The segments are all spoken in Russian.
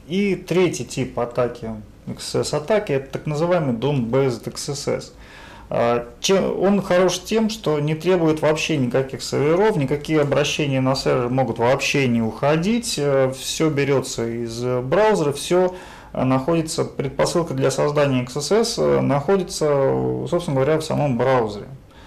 И третий тип атаки, XSS-атаки, это так называемый DOM-based XSS. Он хорош тем, что не требует вообще никаких серверов, никакие обращения на сервер могут вообще не уходить, все берется из браузера, все находится, предпосылка для создания XSS находится, собственно говоря, в самом браузере.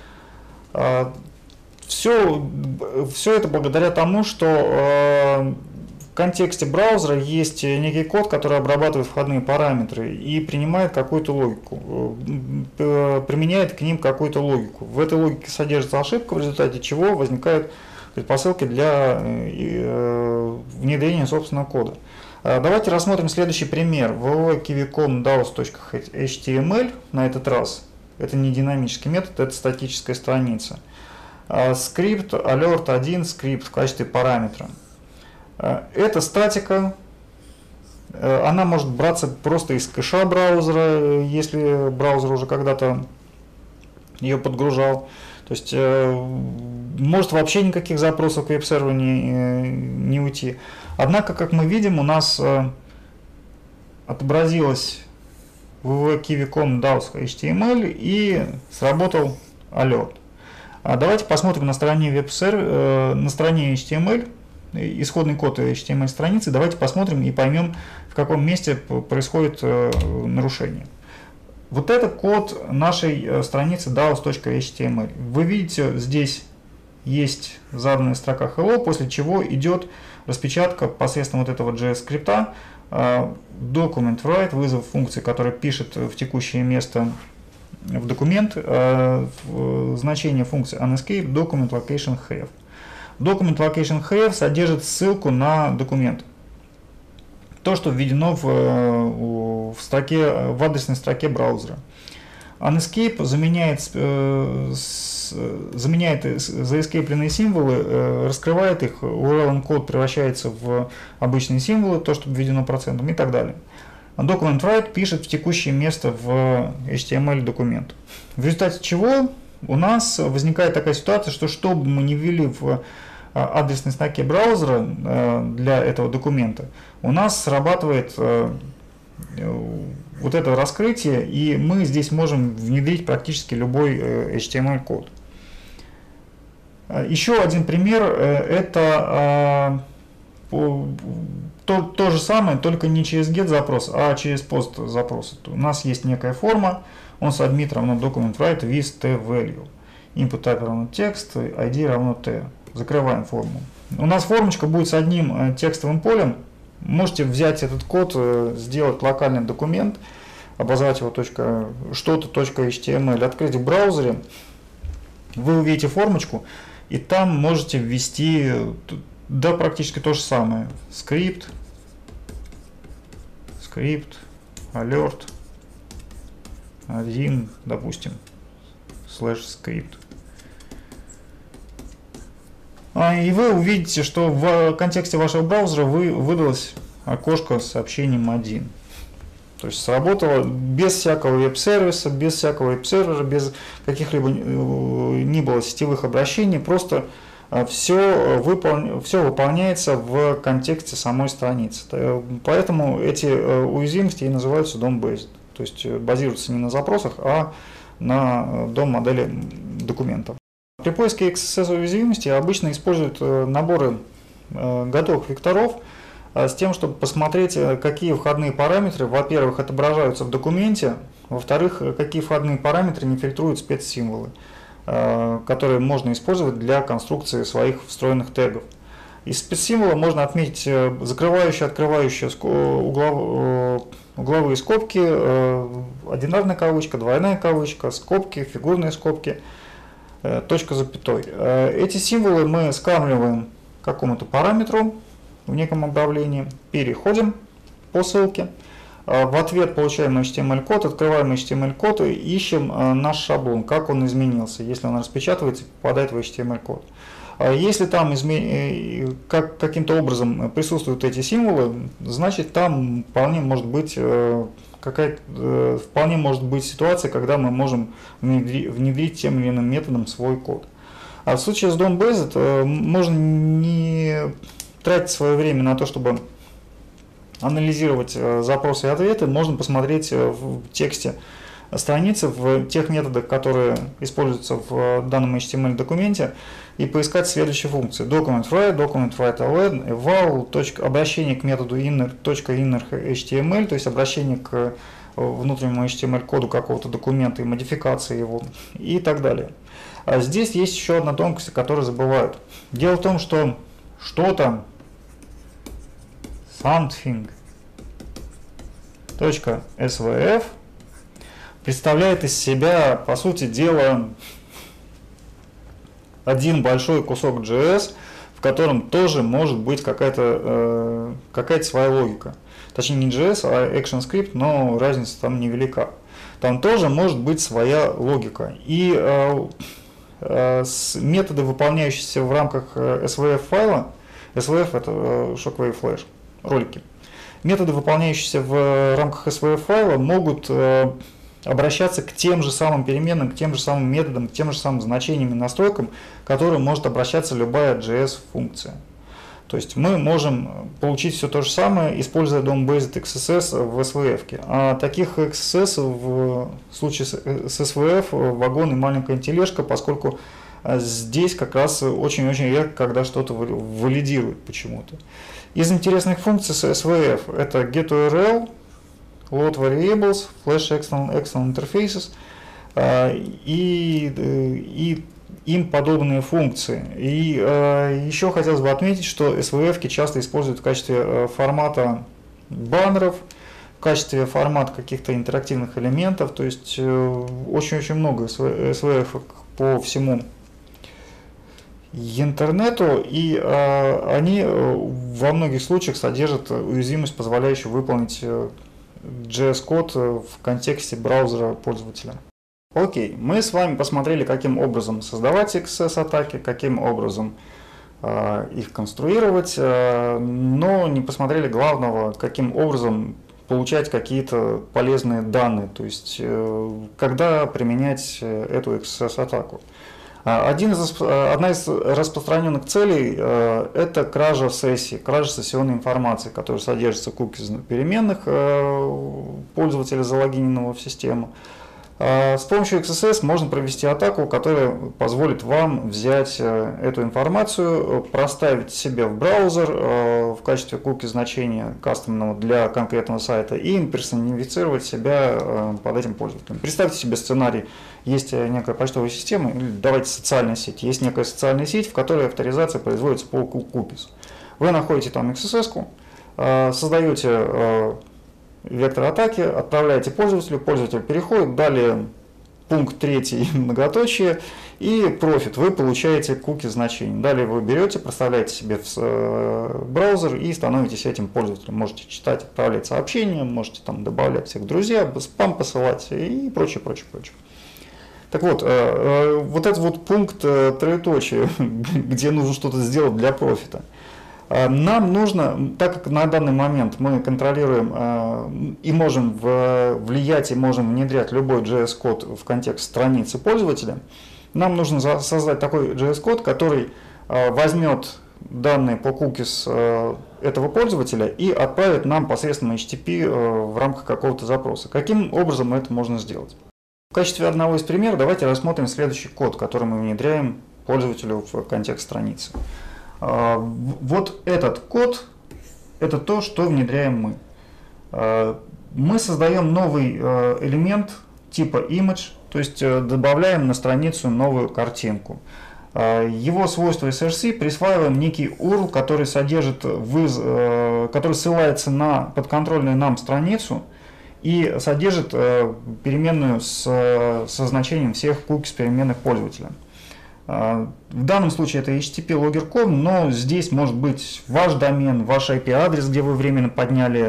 Все это благодаря тому, что в контексте браузера есть некий код, который обрабатывает входные параметры и принимает какую-то логику, применяет к ним какую-то логику. В этой логике содержится ошибка, в результате чего возникают предпосылки для внедрения собственного кода. Давайте рассмотрим следующий пример. www.kivicom.daos.html на этот раз. Это не динамический метод, это статическая страница. Скрипт alert1 скрипт в качестве параметра. Это статика, она может браться просто из кэша браузера, если браузер уже когда-то ее подгружал. То есть может вообще никаких запросов к веб-серверу не уйти. Однако, как мы видим, у нас отобразилось www.kivicom.daos.html и сработал alert. Давайте посмотрим на стороне веб-сервера, на стороне HTML, исходный код HTML страницы. Давайте посмотрим и поймем, в каком месте происходит нарушение. Вот это код нашей страницы daos.html. Вы видите, здесь есть заданная строка hello, после чего идет распечатка посредством вот этого JS скрипта, document write, вызов функции, которая пишет в текущее место в документ значение функции unescape document location have. Document location have содержит ссылку на документ. То, что введено в адресной строке браузера. Unescape заменяет заэскейпленные символы, раскрывает их, URL код превращается в обычные символы, то, что введено процентом и так далее. Document write пишет в текущее место в HTML документ. В результате чего у нас возникает такая ситуация, что бы мы ни ввели в адресной строке браузера для этого документа, у нас срабатывает вот это раскрытие, и мы здесь можем внедрить практически любой HTML-код. Еще один пример, это то же самое, только не через get запрос, а через post запрос. У нас есть некая форма, он submit равно document write with t value. Input type равно текст, ID равно t. Закрываем форму. У нас формочка будет с одним текстовым полем. Можете взять этот код, сделать локальный документ, обозвать его что-то.html, открыть в браузере. Вы увидите формочку, и там можете ввести практически то же самое. Скрипт, alert, 1, допустим, /скрипт. И вы увидите, что в контексте вашего браузера выдалось окошко с сообщением 1. То есть сработало без всякого веб-сервиса, без всякого веб-сервера, без каких-либо ни было сетевых обращений, просто все выполняется в контексте самой страницы. Поэтому эти уязвимости и называются DOM-based. То есть базируются не на запросах, а на DOM-модели документов. При поиске XSS уязвимости обычно используют наборы готовых векторов с тем, чтобы посмотреть, какие входные параметры, во-первых, отображаются в документе, во-вторых, какие входные параметры не фильтруют спецсимволы, которые можно использовать для конструкции своих встроенных тегов. Из спецсимвола можно отметить закрывающие, открывающие угловые скобки, одинарная кавычка, двойная кавычка, скобки, фигурные скобки, точка запятой. Эти символы мы скармливаем какому-то параметру в неком обновлении, переходим по ссылке, в ответ получаем HTML-код, открываем HTML-код и ищем наш шаблон, как он изменился, если он распечатывается и попадает в HTML-код. Если там каким-то образом присутствуют эти символы, значит там вполне может быть ситуация, когда мы можем внедрить тем или иным методом свой код. А в случае с DOM-based можно не тратить свое время на то, чтобы анализировать запросы и ответы, можно посмотреть в тексте страницы, в тех методах, которые используются в данном HTML документе, и поискать следующие функции: document write len, eval, обращение к методу inner.inner.html, то есть обращение к внутреннему HTML коду какого-то документа и модификации его и так далее. А здесь есть еще одна тонкость, которую забывают. Дело в том, что что-то something.svf представляет из себя, по сути дела, один большой кусок JS, в котором тоже может быть какая-то своя логика. Точнее, не JS, а ActionScript, но разница там невелика. Там тоже может быть своя логика. И методы, выполняющиеся в рамках SVF файла, SVF это Shockwave Flash, ролики. Методы, выполняющиеся в рамках SVF файла, могут обращаться к тем же самым переменным, к тем же самым методам, к тем же самым значениям и настройкам, к которым может обращаться любая JS-функция. То есть мы можем получить все то же самое, используя DOM-based XSS в SVF. А таких XSS в случае с SVF вагон и маленькая тележка, поскольку здесь как раз очень-очень редко, когда что-то валидирует почему-то. Из интересных функций с SVF это getURL, load variables, flash external interfaces и им подобные функции. И еще хотелось бы отметить, что SVF часто используют в качестве формата баннеров, в качестве формата каких-то интерактивных элементов, то есть очень-очень много SVF по всему интернету, и они во многих случаях содержат уязвимость, позволяющую выполнить JS-код в контексте браузера пользователя. Окей, мы с вами посмотрели, каким образом создавать XSS-атаки, каким образом их конструировать, но не посмотрели главного, каким образом получать какие-то полезные данные, то есть когда применять эту XSS-атаку. Одна из распространенных целей – это кража сессии, кража сессионной информации, которая содержится в кукис переменных пользователя, залогиненного в систему. С помощью XSS можно провести атаку, которая позволит вам взять эту информацию, проставить себе в браузер в качестве куки значения кастомного для конкретного сайта и персонифицировать себя под этим пользователем. Представьте себе сценарий: есть некая почтовая система, или давайте социальная сеть, есть некая социальная сеть, в которой авторизация производится по кукис. Вы находите там XSS-ку, создаете вектор атаки, отправляете пользователю, пользователь переходит, далее пункт 3, многоточие, и профит, вы получаете куки значений. Далее вы берете, проставляете себе в браузер и становитесь этим пользователем. Можете читать, отправлять сообщения, можете там добавлять всех друзья, спам посылать и прочее, прочее, прочее. Так вот, вот этот вот пункт троеточие, где нужно что-то сделать для профита. Нам нужно, так как на данный момент мы контролируем и можем влиять, и можем внедрять любой JS-код в контекст страницы пользователя, нам нужно создать такой JS-код, который возьмет данные по cookies этого пользователя и отправит нам посредством HTTP в рамках какого-то запроса. Каким образом это можно сделать? В качестве одного из примеров давайте рассмотрим следующий код, который мы внедряем пользователю в контекст страницы. Вот этот код – это то, что внедряем мы. Мы создаем новый элемент типа image, то есть добавляем на страницу новую картинку. Его свойство src присваиваем некий URL, который который ссылается на подконтрольную нам страницу и содержит переменную со значением всех cookies переменных пользователя. В данном случае это http-logger.com, но здесь может быть ваш домен, ваш IP-адрес, где вы временно подняли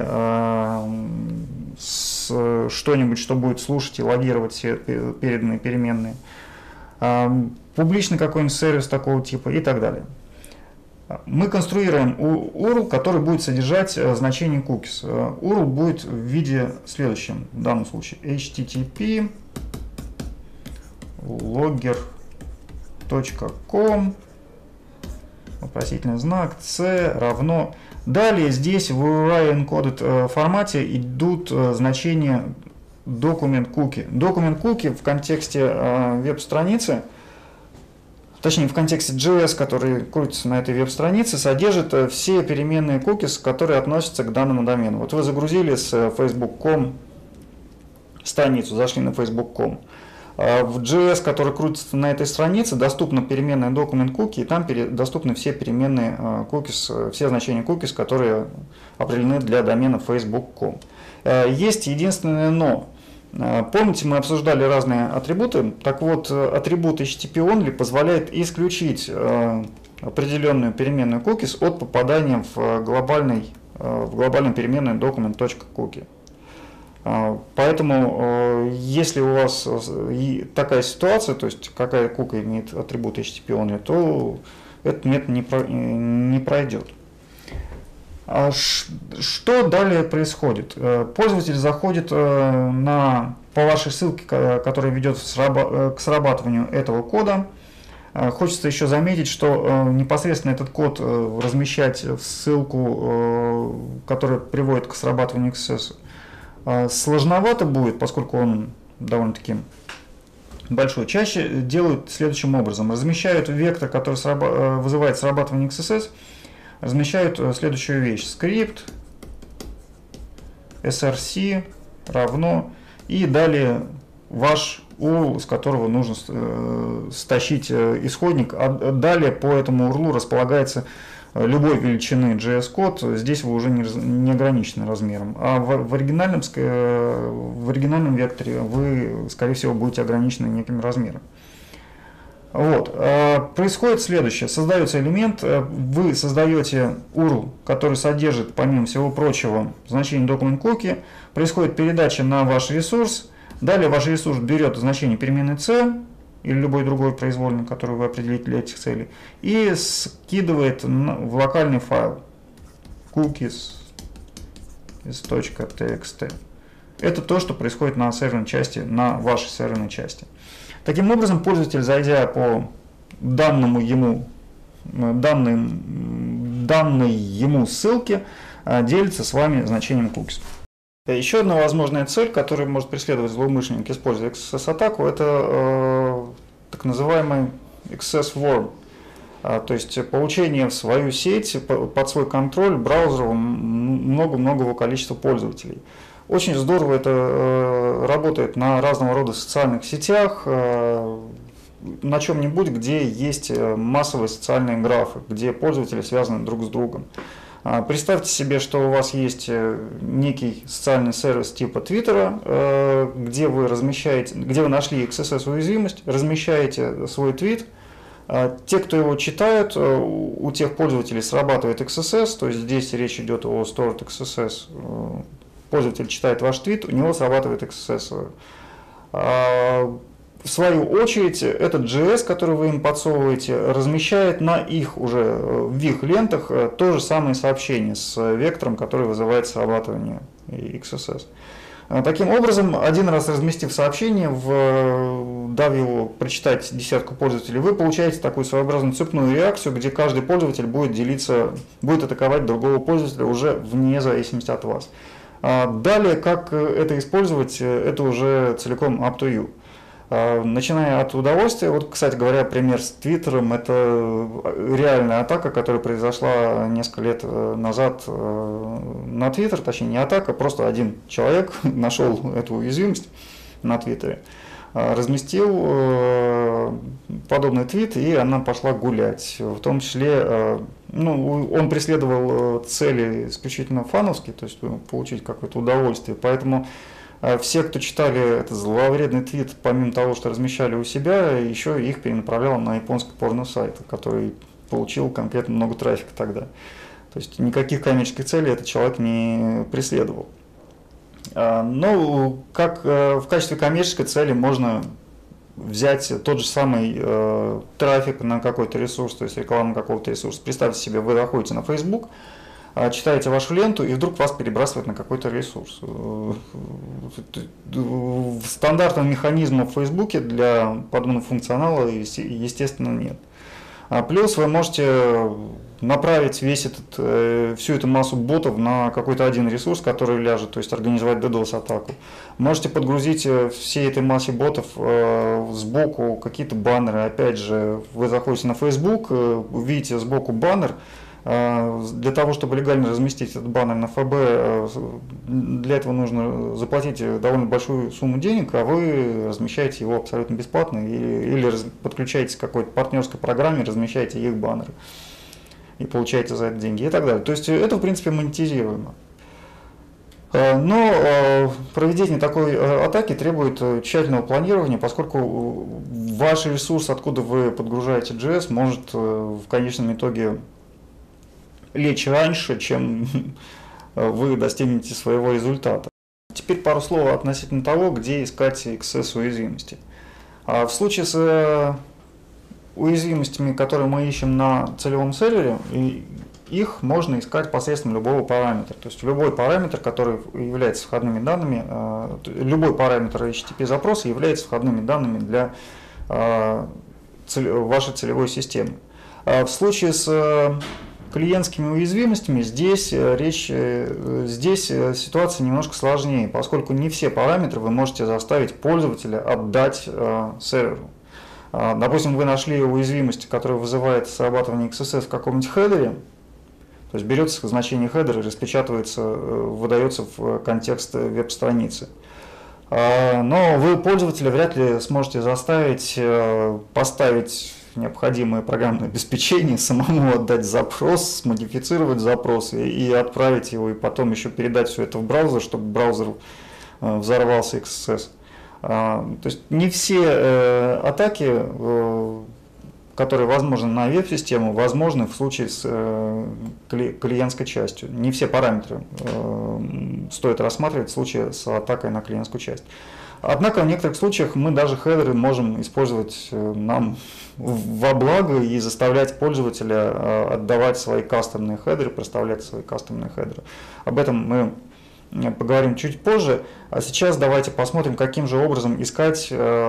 что-нибудь, что будет слушать и логировать все переданные переменные, публичный какой-нибудь сервис такого типа и так далее. Мы конструируем URL, который будет содержать значение cookies. URL будет в виде следующем, в данном случае http logger.com вопросительный знак, C равно. Далее здесь в URI encoded формате идут значения document cookie. Document cookie в контексте веб-страницы, точнее в контексте JS, который крутится на этой веб-странице, содержит все переменные cookies, которые относятся к данному домену. Вот вы загрузили с facebook.com страницу, зашли на facebook.com. В JS, который крутится на этой странице, доступна переменная document cookie, и там доступны все переменные cookies, все значения cookies, которые определены для домена facebook.com. Есть единственное но. Помните, мы обсуждали разные атрибуты. Так вот, атрибут HTTP-only позволяет исключить определенную переменную cookies от попадания в глобальную переменную document.cookie. Поэтому, если у вас такая ситуация, то есть какая кука имеет атрибут HTTP-only, то этот метод не пройдет. Что далее происходит? Пользователь заходит по вашей ссылке, которая ведет к срабатыванию этого кода. Хочется еще заметить, что непосредственно этот код размещать в ссылку, которая приводит к срабатыванию XSS, сложновато будет, поскольку он довольно-таки большой. Чаще делают следующим образом. Размещают вектор, который вызывает срабатывание XSS, размещают следующую вещь. Скрипт src равно и далее ваш URL, с которого нужно стащить исходник. А далее по этому URL располагается любой величины JS-код, здесь вы уже не ограничены размером. А в оригинальном векторе вы, скорее всего, будете ограничены неким размером. Вот. Происходит следующее. Создается элемент, вы создаете URL, который содержит, помимо всего прочего, значение document cookie, происходит передача на ваш ресурс, далее ваш ресурс берет значение переменной C, или любой другой произвольный, который вы определите для этих целей, и скидывает в локальный файл cookies.txt. Это то, что происходит на серверной части, на вашей серверной части. Таким образом, пользователь, зайдя по данной ему ссылке, делится с вами значением cookies. Еще одна возможная цель, которую может преследовать злоумышленник, используя XSS-атаку, это так называемый XSS worm, то есть получение в свою сеть, под свой контроль браузера много-много количества пользователей. Очень здорово это работает на разного рода социальных сетях, на чем-нибудь, где есть массовые социальные графы, где пользователи связаны друг с другом. Представьте себе, что у вас есть некий социальный сервис типа Твиттера, где вы нашли XSS-уязвимость, размещаете свой твит. Те, кто его читают, у тех пользователей срабатывает XSS, то есть здесь речь идет о stored XSS. Пользователь читает ваш твит, у него срабатывает XSS. В свою очередь, этот JS, который вы им подсовываете, размещает в их лентах то же самое сообщение с вектором, который вызывает срабатывание XSS. Таким образом, один раз разместив сообщение, дав его прочитать десятку пользователей, вы получаете такую своеобразную цепную реакцию, где каждый пользователь будет атаковать другого пользователя уже вне зависимости от вас. Далее, как это использовать, это уже целиком up to you. Начиная от удовольствия, вот, кстати говоря, пример с Твиттером, это реальная атака, которая произошла несколько лет назад на Твиттер, точнее не атака, просто один человек нашел эту уязвимость на Твиттере, разместил подобный твит, и она пошла гулять. В том числе, он преследовал цели исключительно фановские, то есть получить какое-то удовольствие, поэтому все, кто читали этот зловредный твит, помимо того, что размещали у себя, еще их перенаправлял на японский порно-сайт, который получил конкретно много трафика тогда. То есть никаких коммерческих целей этот человек не преследовал. Но как в качестве коммерческой цели можно взять тот же самый трафик на какой-то ресурс, то есть рекламу какого-то ресурса. Представьте себе, вы заходите на Facebook, читаете вашу ленту, и вдруг вас перебрасывает на какой-то ресурс. Стандартного механизма в Фейсбуке для подобного функционала, естественно, нет. Плюс вы можете направить всю эту массу ботов на какой-то один ресурс, который ляжет, то есть организовать DDoS-атаку. Можете подгрузить всей этой массе ботов сбоку какие-то баннеры. Опять же, вы заходите на Facebook, увидите сбоку баннер. Для того, чтобы легально разместить этот баннер на ФБ, для этого нужно заплатить довольно большую сумму денег, а вы размещаете его абсолютно бесплатно или подключаетесь к какой-то партнерской программе, размещаете их баннеры и получаете за это деньги и так далее. То есть это в принципе монетизируемо. Но проведение такой атаки требует тщательного планирования, поскольку ваш ресурс, откуда вы подгружаете JS, может в конечном итоге лечь раньше, чем вы достигнете своего результата. Теперь пару слов относительно того, где искать XSS уязвимости. В случае с уязвимостями, которые мы ищем на целевом сервере, их можно искать посредством любого параметра. То есть любой параметр, который является входными данными, любой параметр HTTP запроса является входными данными для вашей целевой системы. В случае с клиентскими уязвимостями здесь ситуация немножко сложнее, поскольку не все параметры вы можете заставить пользователя отдать серверу. Допустим, вы нашли уязвимость, которая вызывает срабатывание XSS в каком-нибудь хедере, то есть берется значение хедера, распечатывается, выдается в контекст веб-страницы. Но вы пользователя вряд ли сможете заставить поставить необходимое программное обеспечение, самому отдать запрос, смодифицировать запрос и отправить его, и потом еще передать все это в браузер, чтобы браузер взорвался XSS. То есть не все атаки, которые возможны на веб-систему, возможны в случае с клиентской частью. Не все параметры стоит рассматривать в случае с атакой на клиентскую часть. Однако в некоторых случаях мы даже хедеры можем использовать нам во благо и заставлять пользователя отдавать свои кастомные хедеры, проставлять свои кастомные хедеры. Об этом мы поговорим чуть позже. А сейчас давайте посмотрим, каким же образом искать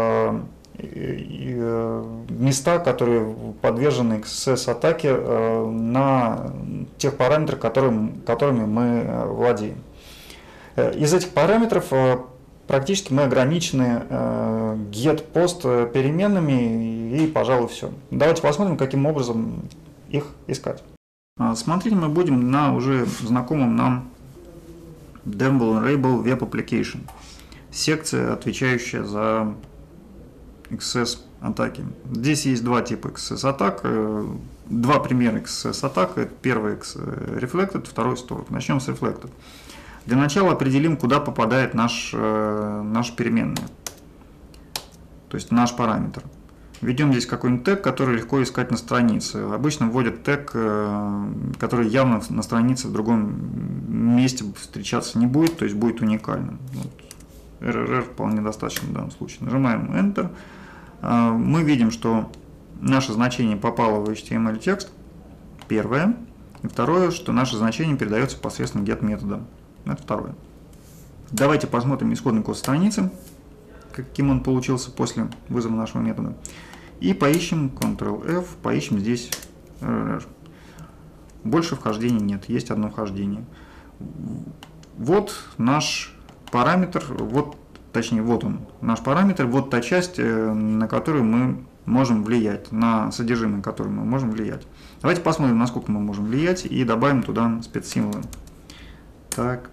места, которые подвержены XSS-атаке на тех параметрах, которыми мы владеем. Из этих параметров практически мы ограничены get, post переменными и, пожалуй, все. Давайте посмотрим, каким образом их искать. Смотреть мы будем на уже знакомом нам Dev Vulnerable Web Application. Секция, отвечающая за XSS атаки. Здесь есть два типа XSS атак, два примера XSS атак. Первый Reflected, второй Stored. Начнем с Reflected. Для начала определим, куда попадает наш переменная, то есть наш параметр. Введем здесь какой-нибудь тег, который легко искать на странице. Обычно вводят тег, который явно на странице в другом месте встречаться не будет, то есть будет уникальным. Вот. RRR вполне достаточно в данном случае. Нажимаем Enter. Мы видим, что наше значение попало в HTML текст. Первое. И второе, что наше значение передается посредством get метода. Это второе. Давайте посмотрим исходный код страницы, каким он получился после вызова нашего метода. И поищем Ctrl-F, поищем здесь RRR. Больше вхождений нет, есть одно вхождение. Вот наш параметр, вот он, наш параметр, вот та часть, на которую мы можем влиять, на содержимое которого мы можем влиять. Давайте посмотрим, насколько мы можем влиять, и добавим туда спецсимволы. Так,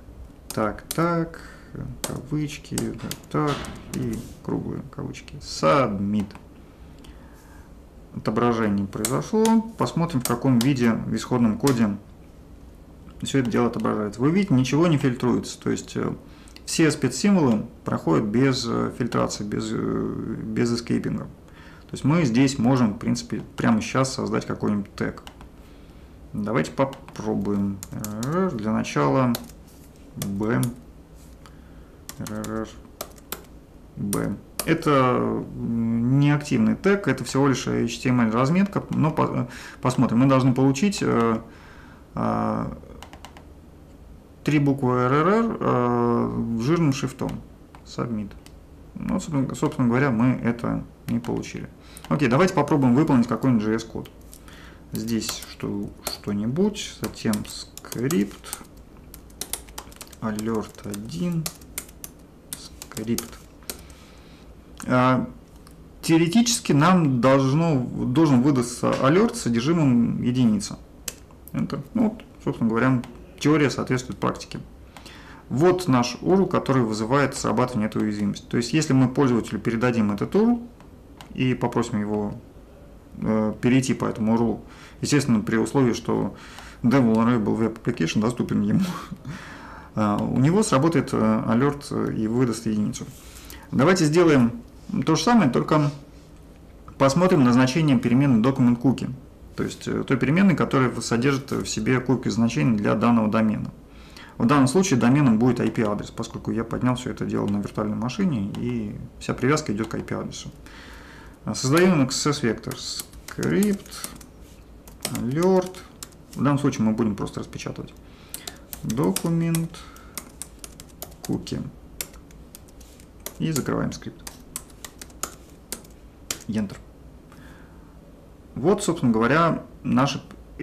кавычки, так, и круглые кавычки. Submit. Отображение произошло. Посмотрим, в каком виде в исходном коде все это дело отображается. Вы видите, ничего не фильтруется. То есть все спецсимволы проходят без фильтрации, без эскейпинга. То есть мы здесь можем, в принципе, прямо сейчас создать какой-нибудь тег. Давайте попробуем. Для начала B. B. Это не активный тег, это всего лишь HTML разметка, но посмотрим. Мы должны получить 3 буквы RRR жирным шрифтом. Submit. Ну, собственно говоря, мы это не получили. Окей, давайте попробуем выполнить какой-нибудь JS-код. здесь что-нибудь, затем скрипт, alert 1, скрипт. Теоретически нам должен выдаться alert с содержимым единица. Это, ну, собственно говоря, теория соответствует практике. Вот наш URL, который вызывает срабатывание этой уязвимости. То есть, если мы пользователю передадим этот URL и попросим его перейти по этому URL, естественно, при условии, что Vulnerable Web Application доступен ему, у него сработает alert и выдаст единицу. Давайте сделаем то же самое, только посмотрим на значение переменной document cookie, то есть той переменной, которая содержит в себе cookie значения для данного домена. В данном случае доменом будет IP-адрес, поскольку я поднял все это дело на виртуальной машине, и вся привязка идет к IP-адресу. Создаем XSS-вектор script alert. В данном случае мы будем просто распечатывать document cookie и закрываем скрипт. Enter. Вот, собственно говоря, наше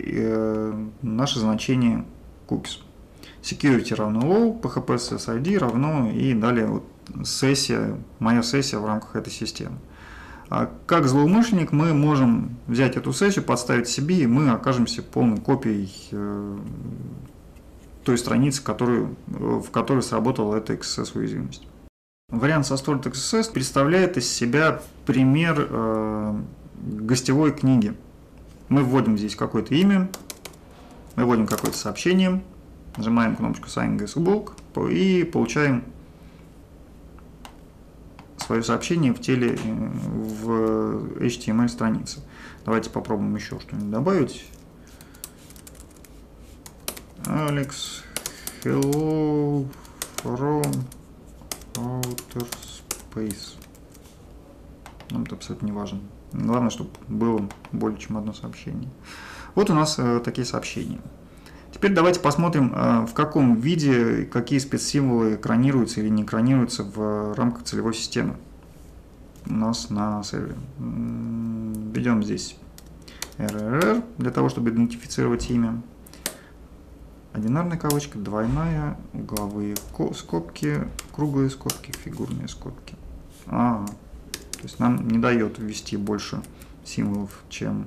значение cookies. Security равно low, PHP SSID равно и далее вот сессия, моя сессия в рамках этой системы. Как злоумышленник мы можем взять эту сессию, подставить себе, и мы окажемся полной копией той страницы, в которой сработала эта XSS уязвимость. Вариант со Stored XSS представляет из себя пример гостевой книги. Мы вводим здесь какое-то имя, мы вводим какое-то сообщение, нажимаем кнопочку Sign Guestbook и получаем свое сообщение в теле в HTML странице. Давайте попробуем еще что-нибудь добавить. Alex, hello from outer space. Нам это абсолютно не важно. Главное, чтобы было более чем одно сообщение. Вот у нас такие сообщения. Теперь давайте посмотрим, в каком виде какие спецсимволы экранируются или не экранируются в рамках целевой системы у нас на сервере. Введем здесь RRR для того, чтобы идентифицировать имя. Одинарная кавычка, двойная, угловые скобки, круглые скобки, фигурные скобки. То есть нам не дает ввести больше символов, чем...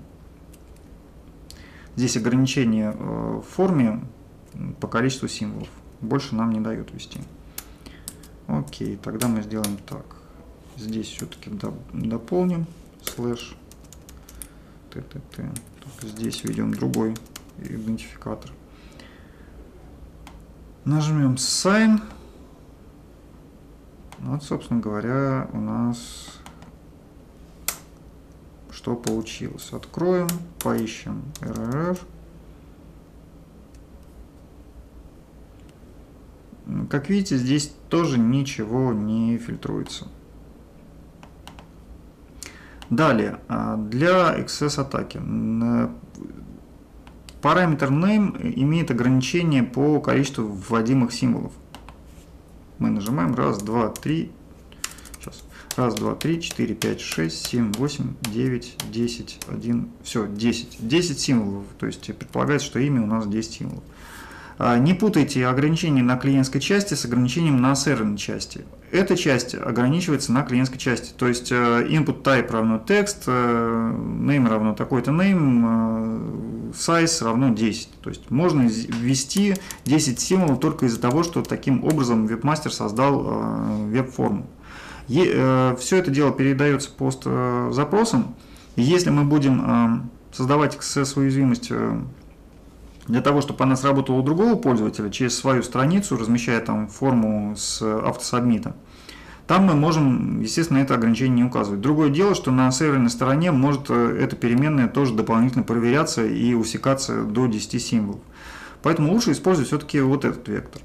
Здесь ограничение в форме по количеству символов. Больше нам не дает ввести. Окей, тогда мы сделаем так. Здесь все-таки дополним слэш ttt. Только здесь введем другой идентификатор. Нажмем Sign. Вот, собственно говоря, у нас что получилось. Откроем, поищем RRR. Как видите, здесь тоже ничего не фильтруется. Далее, для XSS атаки. Параметр name имеет ограничение по количеству вводимых символов. Мы нажимаем 1, 2, 3. Сейчас. 1, 2, 3, 4, 5, 6, 7, 8, 9, 10, 1. Все, 10. 10 символов. То есть предполагается, что имя у нас 10 символов. Не путайте ограничение на клиентской части с ограничением на серверной части. Эта часть ограничивается на клиентской части. То есть input type равно текст, name равно такой-то name, size равно 10. То есть можно ввести 10 символов только из-за того, что таким образом вебмастер создал веб-форму. Все это дело передается пост запросам. Если мы будем создавать XSS-уязвимость для того, чтобы она сработала у другого пользователя через свою страницу, размещая там форму с автосабмита, там мы можем, естественно, это ограничение не указывать. Другое дело, что на серверной стороне может эта переменная тоже дополнительно проверяться и усекаться до 10 символов. Поэтому лучше использовать все-таки вот этот вектор.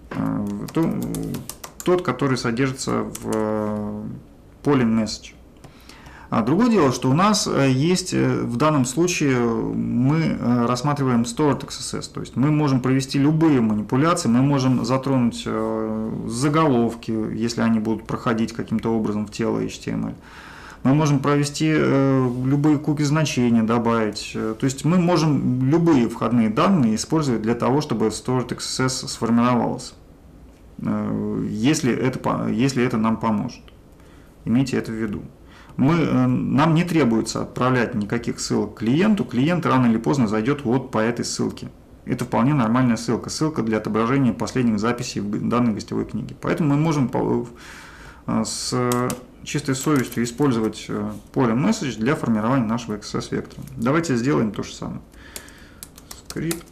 Тот, который содержится в поле message. Другое дело, что у нас есть в данном случае, мы рассматриваем stored XSS, то есть мы можем провести любые манипуляции, мы можем затронуть заголовки, если они будут проходить каким-то образом в тело HTML. мы можем провести любые куки значения, добавить. То есть мы можем любые входные данные использовать для того, чтобы Stored XSS сформировалось, если это нам поможет. Имейте это в виду. Нам не требуется отправлять никаких ссылок клиенту. Клиент рано или поздно зайдет вот по этой ссылке. Это вполне нормальная ссылка. Ссылка для отображения последних записей в данной гостевой книге. Поэтому мы можем с чистой совестью использовать поле message для формирования нашего XSS вектора. Давайте сделаем то же самое. Скрипт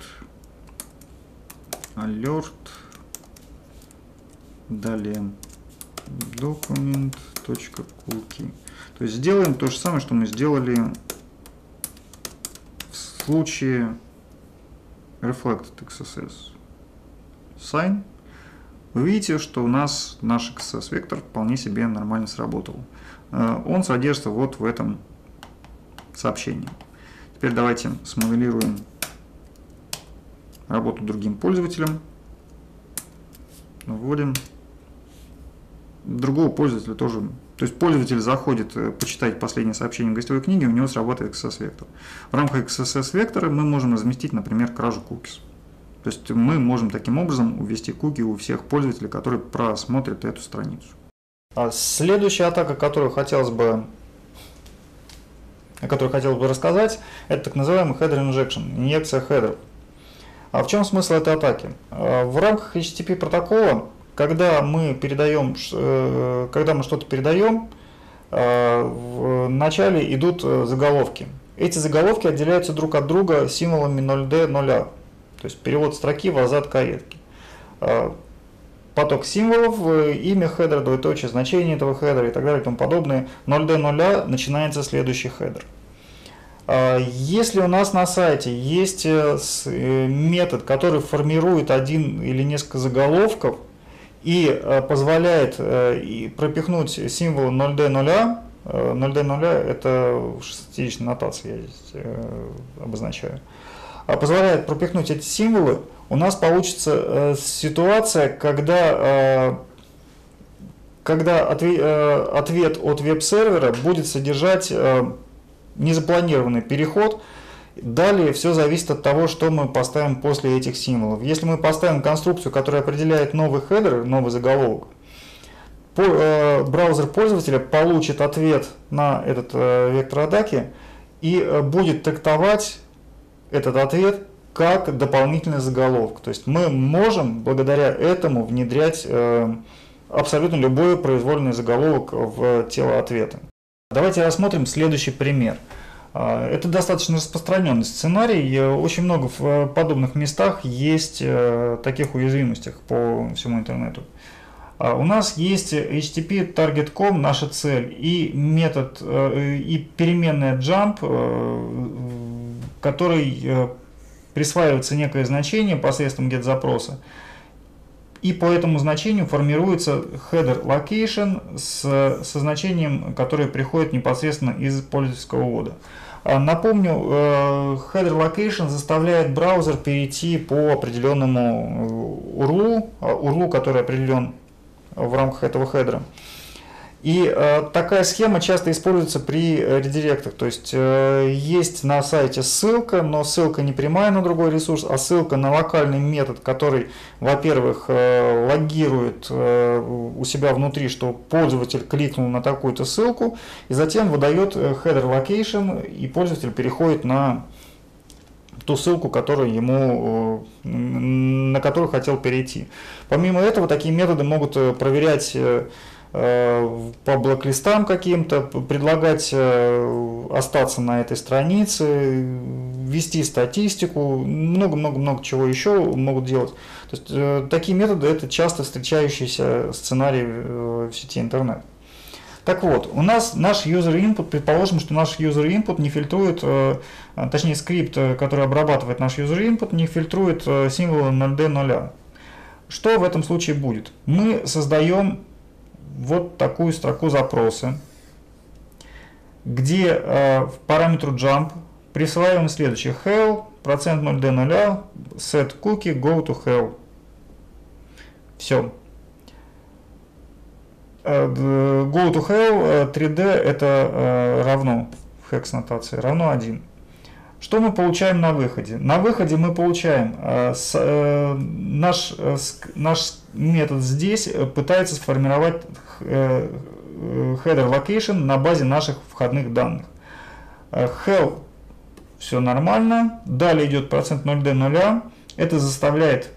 alert, далее document.cookie. То есть сделаем то же самое, что мы сделали в случае Reflected XSS. Sign. Вы видите, что у нас наш XSS вектор вполне себе нормально сработал. Он содержится вот в этом сообщении. Теперь давайте смоделируем работу другим пользователям. Вводим другого пользователя тоже. То есть пользователь заходит почитать последнее сообщение в гостевой книге, у него сработает XSS вектор. В рамках XSS вектора мы можем разместить, например, кражу cookies. То есть мы можем таким образом увести куки у всех пользователей, которые просмотрят эту страницу. Следующая атака, которую хотелось бы рассказать, это так называемый header injection, инъекция хедеров. А в чем смысл этой атаки? В рамках HTTP протокола, когда мы что-то передаем, в начале идут заголовки. Эти заголовки отделяются друг от друга символами 0D, 0A. То есть перевод строки в азат каретки. Поток символов, имя хедера, двоеточие, значение этого хедера и так далее и тому подобное. 0D, 0A начинается следующий хедер. Если у нас на сайте есть метод, который формирует один или несколько заголовков и позволяет пропихнуть символ 0D, 0A, 0D, 0A это шестизначная нотация, я здесь обозначаю, позволяет пропихнуть эти символы, у нас получится ситуация, когда ответ от веб-сервера будет содержать незапланированный переход. Далее все зависит от того, что мы поставим после этих символов. Если мы поставим конструкцию, которая определяет новый хедер, новый заголовок, браузер пользователя получит ответ на этот вектор атаки и будет трактовать этот ответ как дополнительный заголовок. То есть мы можем благодаря этому внедрять абсолютно любой произвольный заголовок в тело ответа. Давайте рассмотрим следующий пример. Это достаточно распространенный сценарий. Очень много в подобных местах есть таких уязвимостей по всему интернету. У нас есть HTTP target.com, наша цель, и метод, и переменная jump, который присваивается некое значение посредством get-запроса, и по этому значению формируется header location со значением, которое приходит непосредственно из пользовательского ввода. Напомню, header location заставляет браузер перейти по определенному URL, который определен в рамках этого хедера. И такая схема часто используется при редиректах. То есть есть на сайте ссылка, но ссылка не прямая на другой ресурс, а ссылка на локальный метод, который, во-первых, логирует у себя внутри, что пользователь кликнул на такую-то ссылку, и затем выдает header location, и пользователь переходит на ту ссылку, на которую хотел перейти. Помимо этого, такие методы могут проверять по блэк-листам каким-то, предлагать остаться на этой странице, вести статистику, много-много-много чего еще могут делать. То есть такие методы – это часто встречающийся сценарий в сети интернет. Так вот, у нас наш user input, предположим, что наш user input не фильтрует, точнее скрипт, который обрабатывает наш user input, не фильтрует символы 0D, 0A. Что в этом случае будет? Мы создаем вот такую строку запроса, где в параметру jump присваиваем следующее: hell, %0D, 0A, set cookie, go to hell. Все. Go to hell 3D это равно, в хекс нотации, равно 1. Что мы получаем на выходе? На выходе мы получаем наш метод здесь пытается сформировать header location на базе наших входных данных. Hell все нормально. Далее идет процент 0D 0. Это заставляет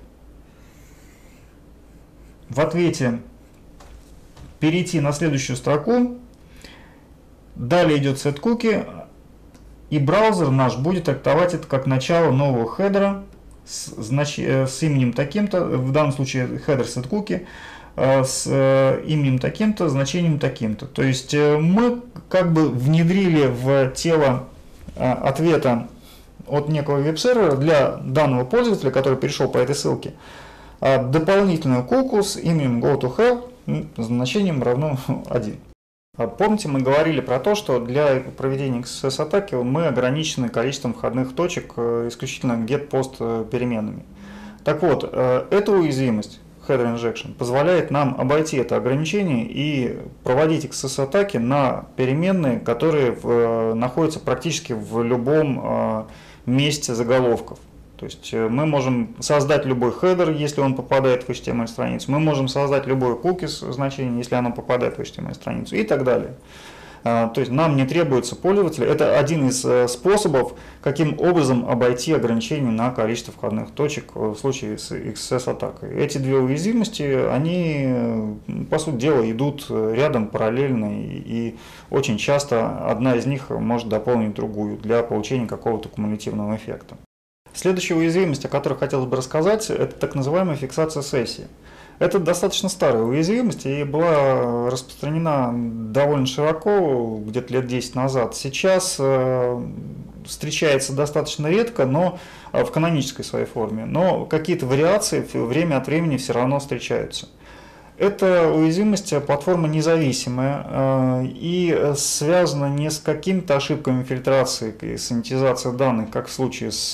в ответе перейти на следующую строку. Далее идет setCookie. И браузер наш будет трактовать это как начало нового хедера с именем таким-то, в данном случае header setCookie, с именем таким-то, значением таким-то. То есть мы как бы внедрили в тело ответа от некого веб-сервера для данного пользователя, который перешел по этой ссылке, дополнительную куку с именем GoToHell, значением равно 1. Помните, мы говорили про то, что для проведения XSS-атаки мы ограничены количеством входных точек исключительно get-post переменными. Так вот, эта уязвимость, Header Injection, позволяет нам обойти это ограничение и проводить XSS-атаки на переменные, которые находятся практически в любом месте заголовков. То есть мы можем создать любой хедер, если он попадает в HTML-страницу, мы можем создать любое cookies значение, если оно попадает в HTML-страницу и так далее. То есть нам не требуется пользователя. Это один из способов, каким образом обойти ограничения на количество входных точек в случае с XSS-атакой. Эти две уязвимости, они, по сути дела, идут рядом параллельно, и очень часто одна из них может дополнить другую для получения какого-то кумулятивного эффекта. Следующая уязвимость, о которой хотелось бы рассказать, это так называемая фиксация сессии. Это достаточно старая уязвимость и была распространена довольно широко, где-то лет 10 назад. Сейчас встречается достаточно редко, но в канонической своей форме. Но какие-то вариации время от времени все равно встречаются. Эта уязвимость платформа независимая и связана не с какими-то ошибками фильтрации и санитизации данных, как в случае с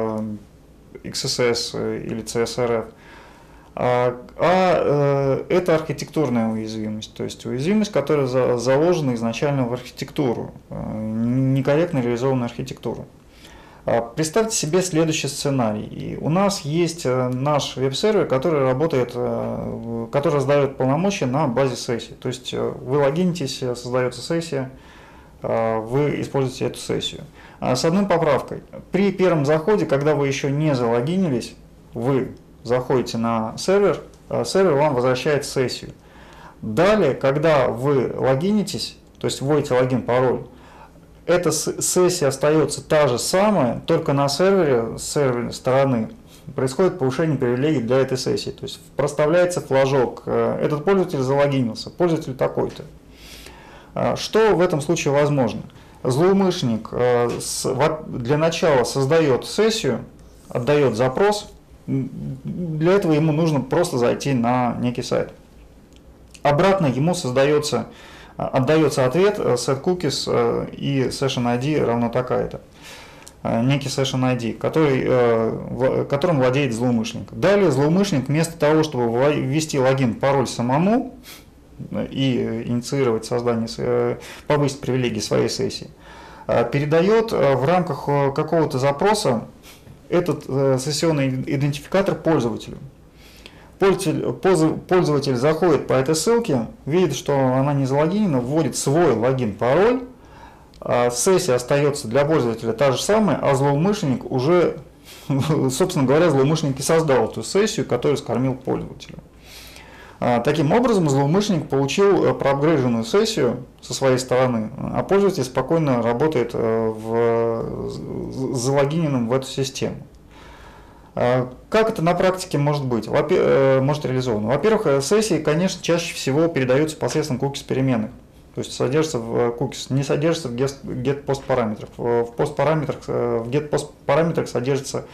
XSS или CSRF, это архитектурная уязвимость, то есть уязвимость, которая заложена изначально в архитектуру, некорректно реализованную архитектуру. Представьте себе следующий сценарий. У нас есть наш веб-сервер, который работает, который раздает полномочия на базе сессии. То есть вы логинитесь, создается сессия, вы используете эту сессию. С одной поправкой. При первом заходе, когда вы еще не залогинились, вы заходите на сервер, сервер вам возвращает сессию. Далее, когда вы логинитесь, то есть вводите логин, пароль, эта сессия остается та же самая, только на сервере, с серверной стороны происходит повышение привилегий для этой сессии. То есть проставляется флажок, этот пользователь залогинился, пользователь такой-то. Что в этом случае возможно? Злоумышленник для начала создает сессию, отдает запрос, для этого ему нужно просто зайти на некий сайт. Обратно ему отдается ответ setCookies и session ID равно такая-то. Некий session ID, которым владеет злоумышленник. Далее злоумышленник вместо того, чтобы ввести логин, пароль самому и инициировать создание, повысить привилегии своей сессии, передает в рамках какого-то запроса этот сессионный идентификатор пользователю. Пользователь заходит по этой ссылке, видит, что она не залогинена, вводит свой логин, пароль, сессия остается для пользователя та же самая, а злоумышленник уже, собственно говоря, злоумышленник и создал эту сессию, которую скормил пользователю. Таким образом, злоумышленник получил проапгрейженную сессию со своей стороны, а пользователь спокойно работает залогиненным в эту систему. Как это на практике может быть? Может реализовано? Во-первых, сессии, конечно, чаще всего передаются посредством cookies переменных. То есть содержится в cookies, не содержится в get-post параметрах. В get-post параметрах содержится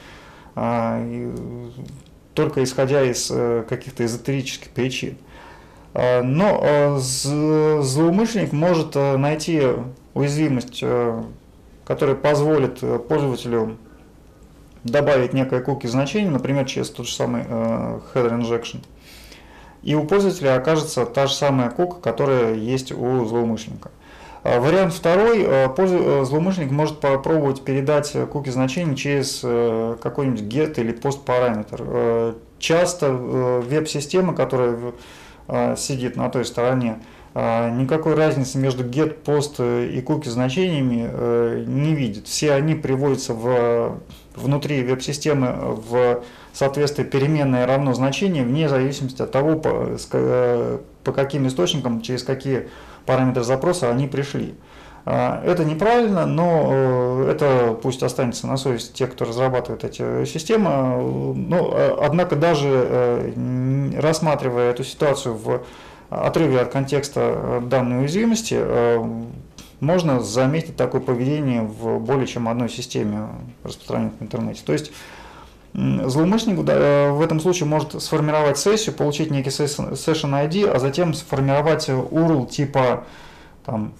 только исходя из каких-то эзотерических причин. Но злоумышленник может найти уязвимость, которая позволит пользователю добавить некое cookie значение, например, через тот же самый header injection. и у пользователя окажется та же самая кука, которая есть у злоумышленника. Вариант второй. Злоумышленник может попробовать передать куки значения через какой-нибудь get или post параметр. Часто веб-система, которая сидит на той стороне, никакой разницы между get, post и cookie значениями не видит. Все они приводятся внутри веб-системы в соответствии переменное равно значение, вне зависимости от того, по каким источникам, через какие параметры запроса они пришли. Это неправильно, но это пусть останется на совести тех, кто разрабатывает эти системы. Однако даже рассматривая эту ситуацию в отрыве от контекста данной уязвимости, можно заметить такое поведение в более чем одной системе, распространенной в интернете. То есть злоумышленник в этом случае может сформировать сессию, получить некий session ID, а затем сформировать URL типа там,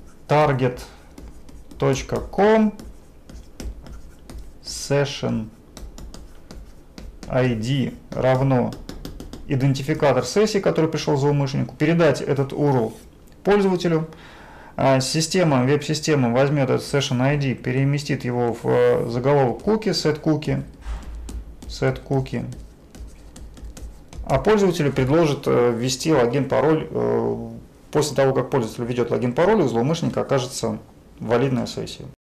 target.com session ID равно идентификатор сессии, который пришел злоумышленнику, передать этот URL пользователю. Система, веб-система возьмет этот session ID, переместит его в заголовок cookie, set cookie, а пользователю предложит ввести логин-пароль. После того, как пользователь введет логин-пароль, у злоумышленника окажется валидная сессия.